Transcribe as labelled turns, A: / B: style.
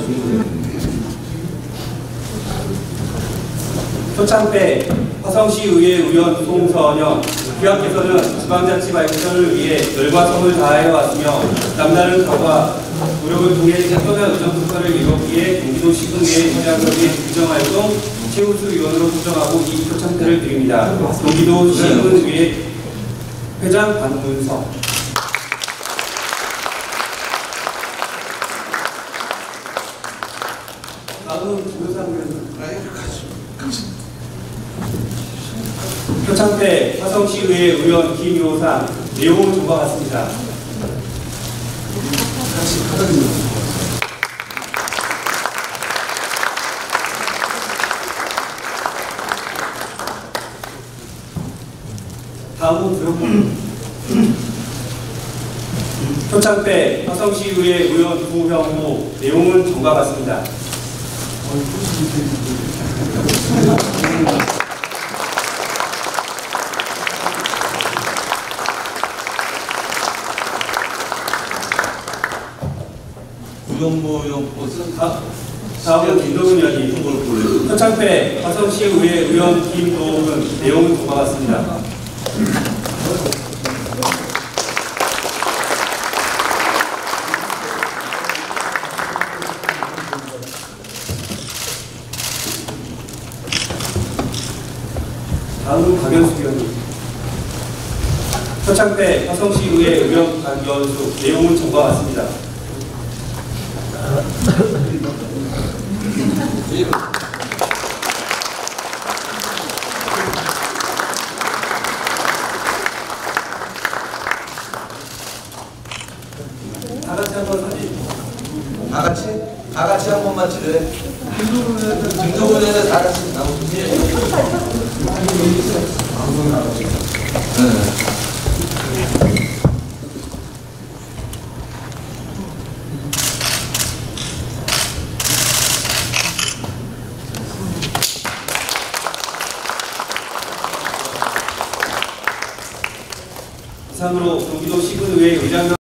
A: 표창배 화성시의회 의원 송선영 귀하께서는 지방자치 발전을 위해 열과 성을 다하여 왔으며 남다른 각오와 노력을 통해 뛰어난 의정특허를 이뤘기에 경기도 시군의회 의장직의 의정활동 최우수 위원으로 수정하고 이 표창패를 드립니다. 경기도 시군의회 회장 박문석. 다음은 김효상 표창패 화성시의회 의원 김효상 내용은 좀과 같습니다. 다음은 들어봅니다. 표창패 화성시의회 의원 구형호 내용은 좀과 같습니다.
B: 구형모형 것은
A: 다음은 김도훈 의원님. 표창패 화성시의회 의원 김도훈 내용은 좀과 같습니다. 다음은 박연숙 의원님. 표창패 화성시의회 의원 박연숙 내용은 좀과 같습니다. 다 같이 한번 사진.
B: 다 같이 한 번만 찍으래. 김도훈에서 다 같이 나오지.
A: 이상으로 경기도 시군의회 의장